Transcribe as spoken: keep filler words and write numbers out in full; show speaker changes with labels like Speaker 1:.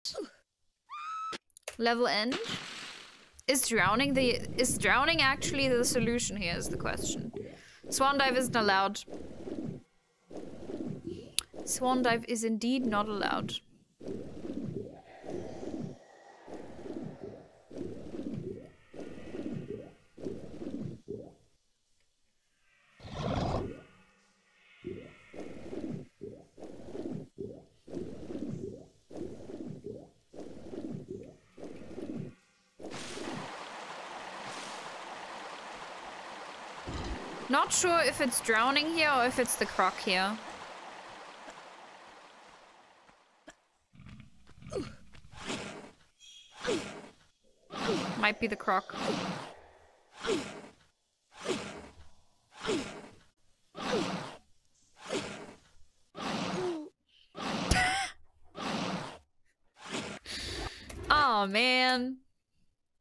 Speaker 1: Level end? Is drowning the is drowning actually the solution here is the question. Swan dive isn't allowed. Swan dive is indeed not allowed. Not sure if it's drowning here or if it's the croc here. Might be the croc. Oh man.